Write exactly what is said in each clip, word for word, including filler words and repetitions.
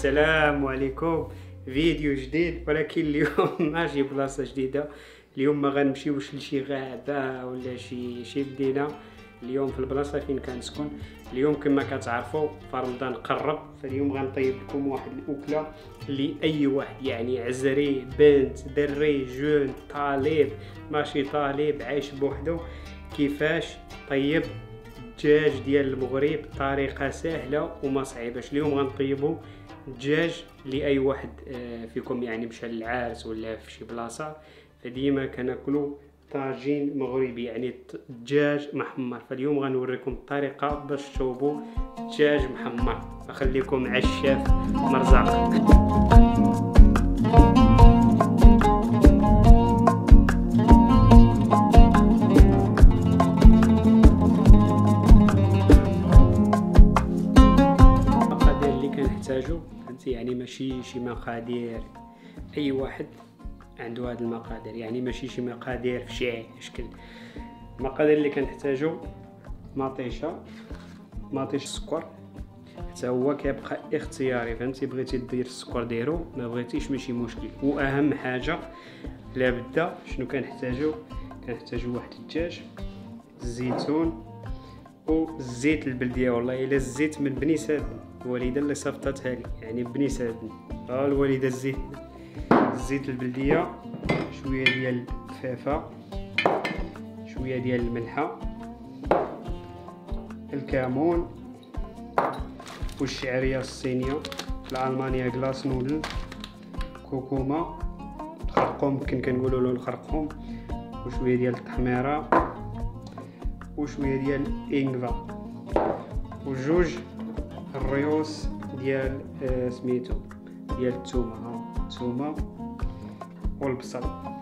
السلام عليكم. فيديو جديد، ولكن اليوم ماشي بلاصه جديده. اليوم ما غنمشيوش لشي غابه ولا شي شي مدينه. اليوم في البلاصه فين كنسكن. اليوم كما كتعرفوا فرمضان قرب، فاليوم غنطيب لكم واحد الاكله اللي اي واحد، يعني عزري، بنت، دري، جون، طالب، ماشي طالب، عايش بوحدو، كيفاش طيب الدجاج ديال المغرب بطريقه سهله وما صعيباش. اليوم غنطيبوا الدجاج لاي واحد فيكم يعني مشى للعرس ولا في شي بلاصه، فديما كناكلوا طاجين مغربي، يعني الدجاج محمر. فاليوم غنوريكم الطريقه باش تشوبوا الدجاج محمر. فخليكم مع الشيف مرزاق. يعني ماشي شي مقادير اي واحد عنده هاد المقادير، يعني ماشي شي مقادير في شي شكل. المقادير اللي كنحتاجو مطيشه، مطيش السكر، حتى هو كيبقى اختياري، فهمتي؟ بغيتي دير السكر ديرو، ما بغيتيش ماشي مشكل. واهم حاجه لابد شنو كنحتاجو؟ كنحتاجو واحد الدجاج، الزيتون والزيت البلديه. والله الا الزيت من بني سادن، الوالده اللي صيفطتها لي، يعني بني سادن، ها الوالده الزيت الزيت البلديه، شويه ديال الفافه، شويه ديال الملحه، الكمون والشعريه الصينيه، الالمانيا كلاص نودل، كوكوما، الخرقوم يمكن كنقولوا له الخرقوم، وشويه ديال التحميره، وشويه ديال انغفا، وجوج الريوس ديال آه سميتو ديال الثومه، ها الثومه والبصل،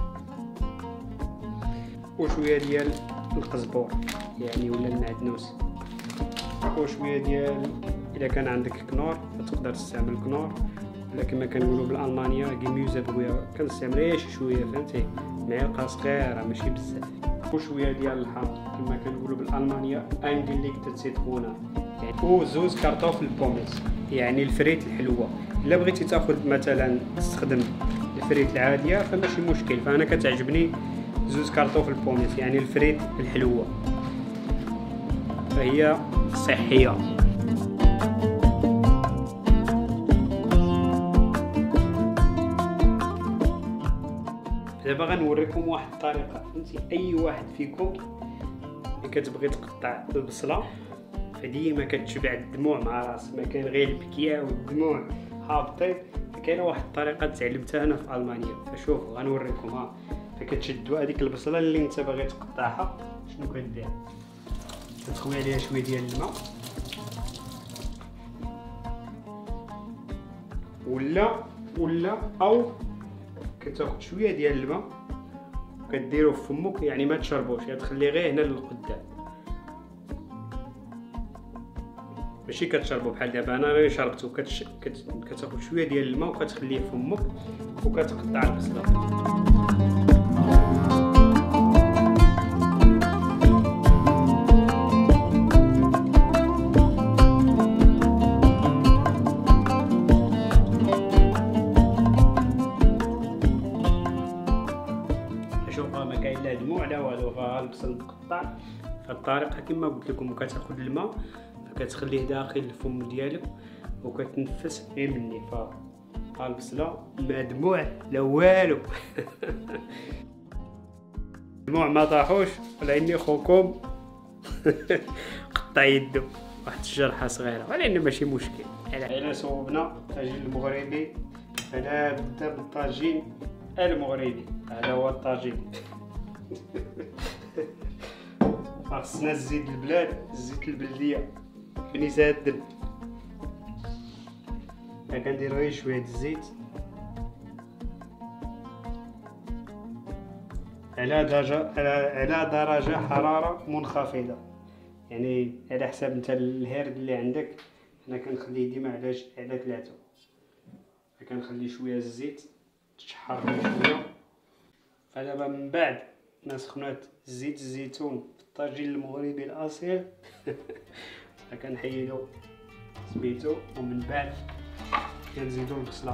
وشويه ديال القزبور يعني ولا المعدنوس، وشويه ديال الا كان عندك كنور فتقدر تستعمل كنور، ولا كما كنقولوا بالالمانيه غيميوزه بغيا كنستعمل غير شويه، فهمتي؟ معلقه صغيره ماشي بزاف، وشويه ديال الحار كما كنقولوا بالالمانيه انجليكت سيترونا، يعني وزوز كارطوفل بوميس يعني الفريت الحلوه. الا بغيتي تاخذ مثلا تستخدم الفريت العاديه فماشي مشكل، فانا كتعجبني زوز كارطوفل بوميس يعني الفريت الحلوه، فهي صحيه. دابا غنوريكم واحد الطريقه، فهمتي؟ اي واحد فيكم اللي كتبغي تقطع البصله فديما كتشبع الدموع مع راس، ما كان غير البكيه والدموع هابطين. فكاينه واحد الطريقه تعلمتها انا في المانيا، فشوفوا غنوريكم. ها فكتشدوا هذيك البصله اللي انت باغي تقطعها، شنو كدير؟ كتخوي عليها شويه ديال الماء، ولا ولا او كتاخذ شويه ديال الماء وكديرو في فمك، يعني ما تشربوش، يعني تخليه غير هنا للقدام، ماشي كتشربو بحال دابا انا راه شربتو. كتش... كت... كتاخذ شويه ديال الماء وكتخليه في فمك وكتقطع البصله. شوف ما كاين لا دموع لا والو، فالبصل مقطع. فالطريقه كما قلت لكم، كتاخذ الماء كتخليه داخل الفم ديالك وكتنفس غير مني. ف البصله ما دموع لا والو دموع ما طاحوش، ولاني خوكم قطع يدو واحد الجرحه صغيره، ولكن ماشي مشكل. الا صوبنا الطاجين المغربي فلا بد بالطاجين المغربي، هذا هو الطاجين خصنا الزيت البلاد، الزيت البلديه بني سادن. انا كندير غير شويه الزيت على درجه على درجه حراره منخفضه، يعني على حساب انت الهرد اللي عندك. انا كنخليه ديما على على ثلاثة، كنخلي شويه الزيت تشحر شويه. فدابا من بعد ما سخنات زيت الزيتون في الطاجين المغربي الاصيل كنحيدو سميتو، ومن بعد كنزيدو البصله.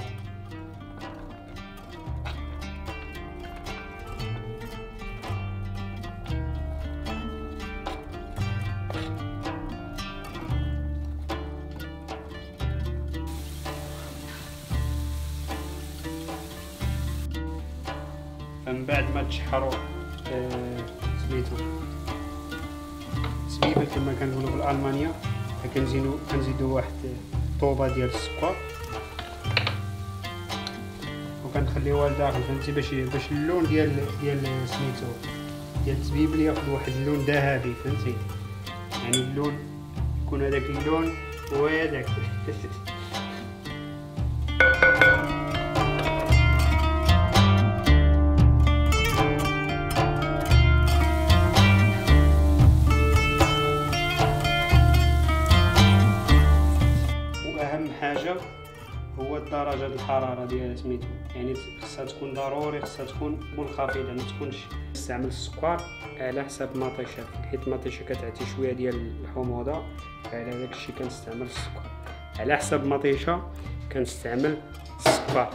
من بعد ما تشحروا سميتو سبيبه كما كنقولوا بالالمانيه، كنزيدو كنزيدو واحد طوبه ديال السكر وكنخليوها لداخل فهمتي، باش باش اللون ديال ديال سميتو ديال الزبيب ياخذ واحد اللون ذهبي فهمتي، يعني اللون يكون هذاك اللون وهذاك. حاجه هو درجه الحراره ديال سميتو، يعني خصها تكون ضروري خصها تكون منخفضه، ما تكونش نستعمل السكر على حساب مطيشه، حيت مطيشه كتعطي شويه ديال الحموضه، فعلى داك الشيء كنستعمل السكر. على حساب مطيشه كنستعمل السكر.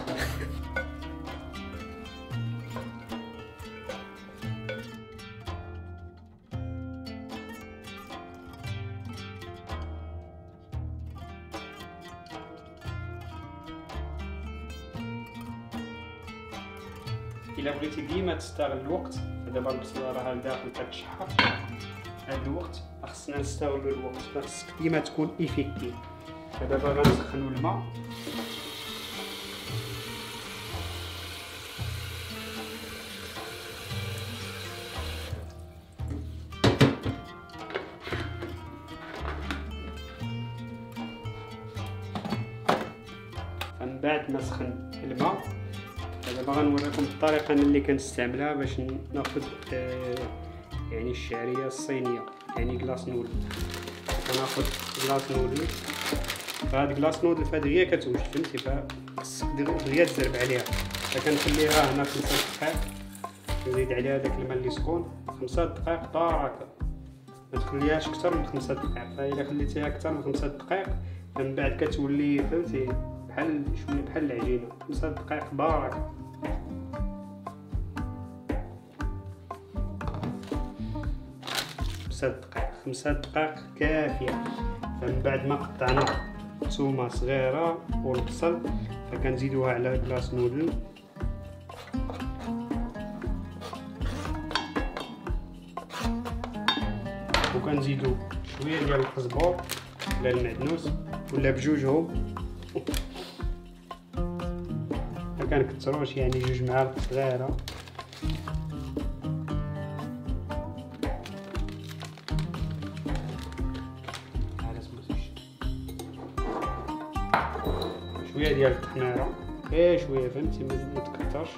الا بغيتي ديما تستغل الوقت، فدابا البصله راها لداخل كتشحر، هاد الوقت خصنا نستغلوا الوقت، فخصك ديما تكون ايفيكتيف. فدابا غنسخنوا الماء، من بعد ما سخن الماء دابا غنوريكم الطريقه اللي كنستعملها باش ناخذ آه يعني الشعريه الصينيه، يعني كلاص نودل. كناخذ كلاص نودل، فهاد كلاص نودل فهاد غير كتوجد فهمتي، فخصك دغيا تزرب عليها. فكنخليها هنا خمسة دقائق، نزيد عليها داك الماء اللي سخون خمسة دقائق بركه، ما تخليهاش اكثر من خمسة دقائق. فإلا خليتيها اكثر من خمسة دقائق من بعد كتولي فهمتي بحال شويه بحال العجينه. خمسة دقائق بركه. خمسة دقائق خمسة دقائق كافيه. فمن بعد ما قطعنا الثومه صغيره والبصل فكنزيدوها على كلاص نودل، وكنزيدو شويه ديال القزبور ولا المعدنوس ولا بجوجهم، ما كنكثروش يعني جوج معالق صغيره. شويه ديال التحميره غير شويه فهمتي، ما تكثرش.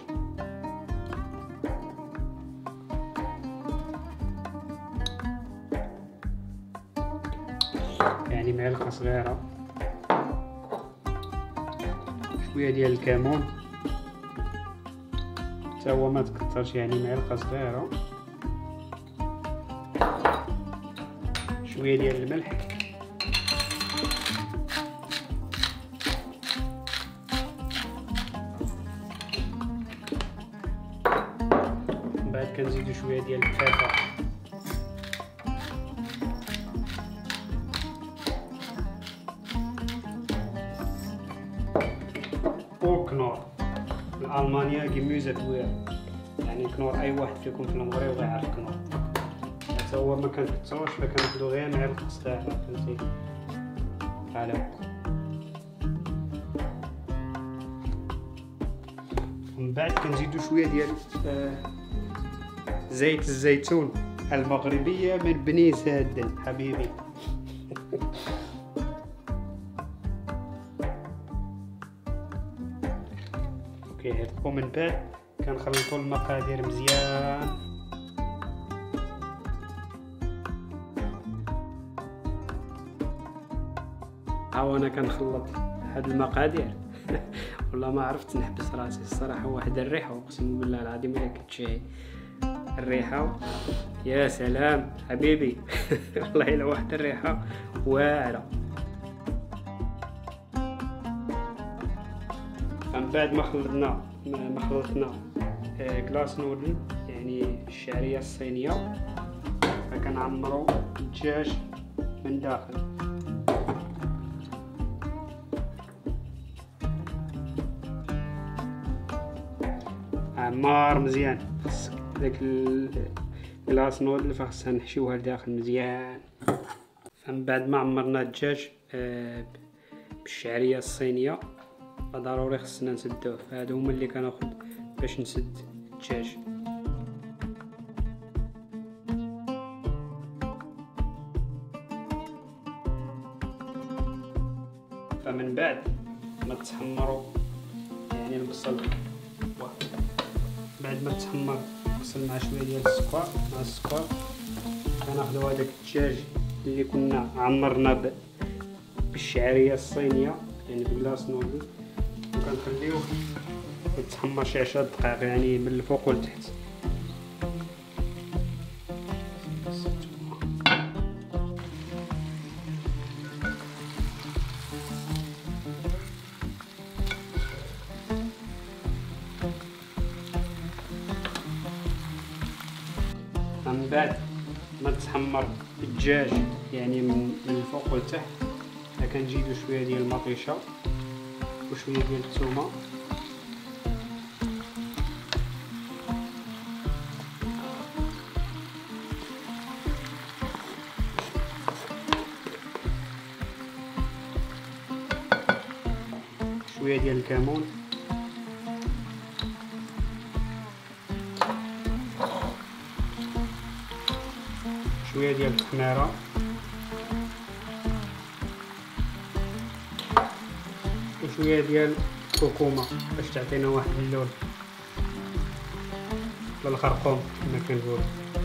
يعني معلقه صغيره. شويه ديال الكمون حتى هو ما تكثرش، يعني معلقه صغيره. شويه ديال الملح، من بعد كنزيدو شويه ديال الفلفل وكنور. الالمانيا جيموزه كوير، يعني كنور اي واحد فيكم في المغرب غيعرف كنور، حتى هو ما كنكثروش، فكناخدو غير معلقه صغيره فهمتي بحال هكا. ومن بعد كنزيدو شويه ديال آه زيت الزيتون المغربيه من بني سادن حبيبي. اوكي، ومن بعد كنخلطوا المقادير مزيان. ها انا كنخلط هاد المقادير والله ما عرفت نحبس راسي الصراحه. واحد الريحه اقسم بالله العظيم الا كتشهي الريحه يا سلام حبيبي والله الا واحد الريحه واعره. من بعد ما خلطنا ما خلطنا كلاص نودل يعني الشعريه الصينيه، فكنعمروا الدجاج من داخل. عمار مزيان، خصك داك الكلاص نودل فخصنا نحشيوها لداخل مزيان. فمن بعد ما عمرنا الدجاج بالشعريه الصينيه فضروري خصنا نسدوه. فهادو هما اللي كناخذ باش نسد الدجاج. فمن بعد ما تحمروا يعني البصل، بعد ما تحمر البصل مع شويه ديال السكر مع السكر كناخذوا هذاك الدجاج اللي كنا عمرنا بالشعريه الصينيه يعني بكلاص نودل، وكنخليوه يتحمر شي عشرة دقائق يعني من الفوق والتحت. من بعد ما تحمر الدجاج يعني من الفوق والتحت كنجيبو شويه ديال المطيشه وشويه ديال الثومه شويه ديال الكمون شويه ديال التحميره وشويه ديال الكركومه باش تعطينا واحد اللون للخرقوم كما كنقولوا.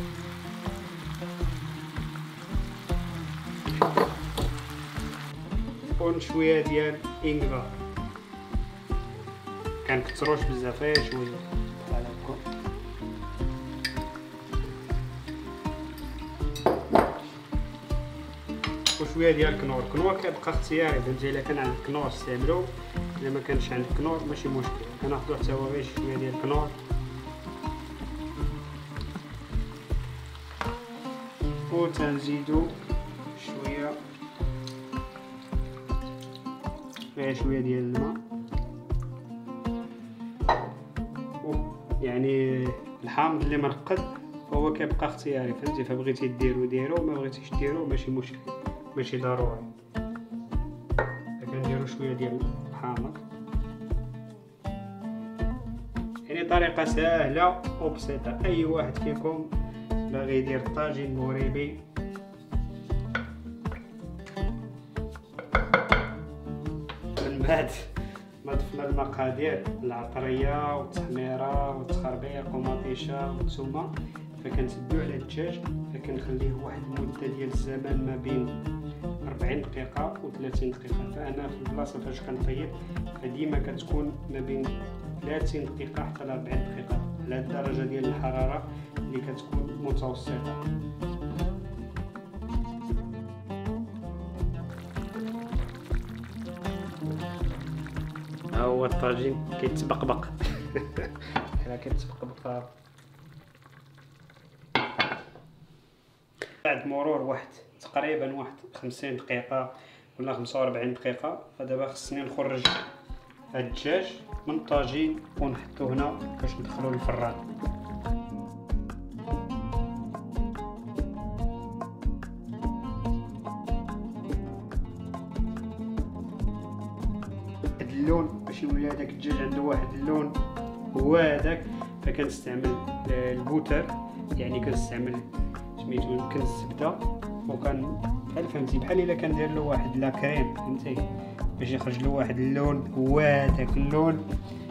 وشويه ديال الانكفا، كنكثروش بزاف غير شويه بحال هكا. وشويه ديال الكنور. الكنور كيبقى اختياري، فهمتي؟ الا كان عندك كنور استعملو، الا ما كانش عندك كنور ماشي مشكل. كناخذوا حتى هو غير شويه ديال الكنور وتنزيدو شويه غير شويه ديال الماء. يعني الحامض اللي مرقد فهو كيبقى اختياري، فهمتي؟ فبغيتي ديرو ديرو، ما بغيتيش ديرو ماشي مشكل، ماشي ضروري. كنديرو شويه ديال الحامض، يعني طريقه سهله وبسيطه. اي واحد فيكم باغي يدير طاجين مغربي من بعد ما ضفنا المقادير العطريه والتحميره والتخربيق ومطيشه والثومه، فكنسدو على الدجاج، فكنخليه واحد المده ديال الزمان ما بين أربعين دقيقه و ثلاثين دقيقه. فانا في البلاصه فاش كنطيب فديما كتكون ما بين ثلاثين دقيقه حتى ل أربعين دقيقه على الدرجه ديال الحراره اللي كتكون متوسطه. ها هو الطاجين كيتبقبق بحال كيتبقبق. بعد مرور واحد تقريبا واحد خمسين دقيقه ولا خمسة وأربعين دقيقه، فدابا خصني نخرج هاد الدجاج من الطاجين ونحطو هنا باش ندخلو للفران. هاد اللون باش يولي هداك الدجاج عنده واحد اللون هو هذاك، فكنستعمل البوتر، يعني كنستعمل سميتو يمكن الزبده، وكان بحال فهمتي بحال الا كندير له واحد لا كريم، فهمتي؟ باش يخرج له واحد اللون هو هذاك اللون.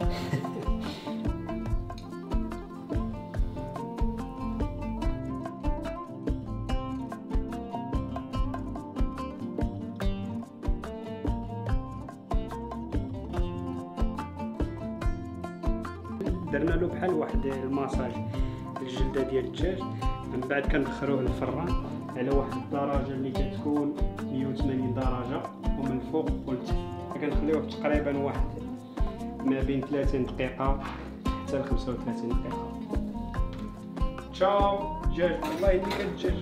درنا له بحال واحد الماساج الجلده ديال الدجاج. من بعد كندخلوه للفران على واحد الدرجه اللي كتكون مية وثمانين درجه ومن الفوق والتحت، كنخليوه تقريبا واحد ما بين ثلاثين دقيقة حتى ل خمسة وثلاثين دقيقة. تشاو الدجاج، والله يهنيك الدجاج.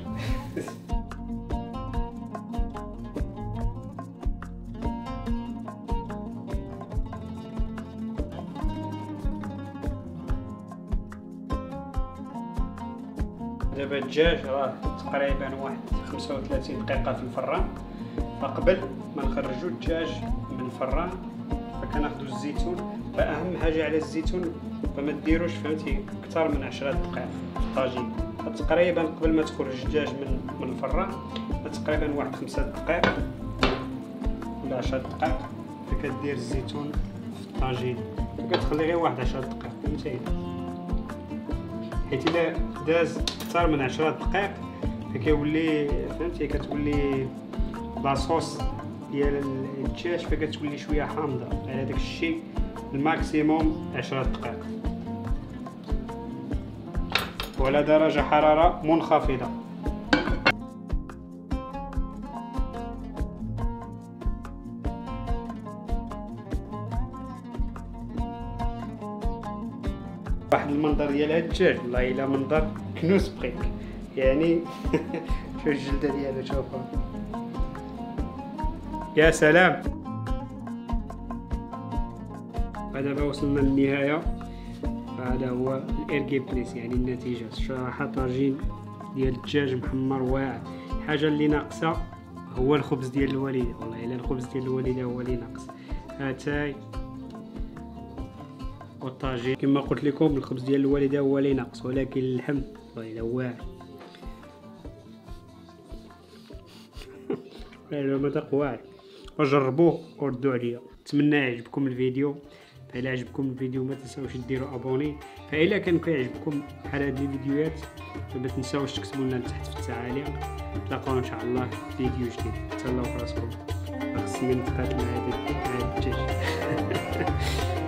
دابا الدجاج راه تقريبا واحد خمسة وثلاثين دقيقة في الفران. فقبل ما نخرجوا الدجاج من الفران فكناخذوا الزيتون. فاهم حاجه على الزيتون فما ديروش فهمتي اكثر من عشرة دقائق في الطاجين. تقريبا قبل ما تخرج الدجاج من من الفران تقريبا واحد خمسة دقائق ولا عشرة دقائق فكدير الزيتون في الطاجين وكتخلي غير واحد عشرة دقائق فهمتي. حيت الا داز اكثر من عشرة دقائق فكيولي فهمتي كتولي لاصوص ديال الدجاج فكتولي شويه حامضه. على داك الشيء الماكسيموم عشرة دقائق وعلى درجه حراره منخفضه. واحد المنظر ديال هاد الدجاج والله الا منظر كنوس بريك يعني. شوف الجلده ديالو شوفها يا سلام. ودابا وصلنا للنهايه. هذا هو الارغيبليس يعني النتيجه. صراحه طاجين ديال الدجاج محمر واعر. الحاجه اللي ناقصه هو الخبز ديال الوالده. والله الا الخبز ديال الوالده هو اللي ناقص. هاتاي والطاجين كما قلت لكم الخبز ديال الوالده هو اللي ناقص ولكن اللحم والله الا واعر. والله مذاق واعر. وجربوه وردوا عليا. نتمنى يعجبكم الفيديو. فإلا عجبكم الفيديو ما تنساوش ديروا ابوني. فإلا كان كيعجبكم بحال هاد الفيديوهات ما تنساوش تكتبوا لنا تحت في التعاليق. نتلاقاو ان شاء الله في فيديو جديد. تهلاو في راسكم. خصني نتقاتل مع هذا الدجاج.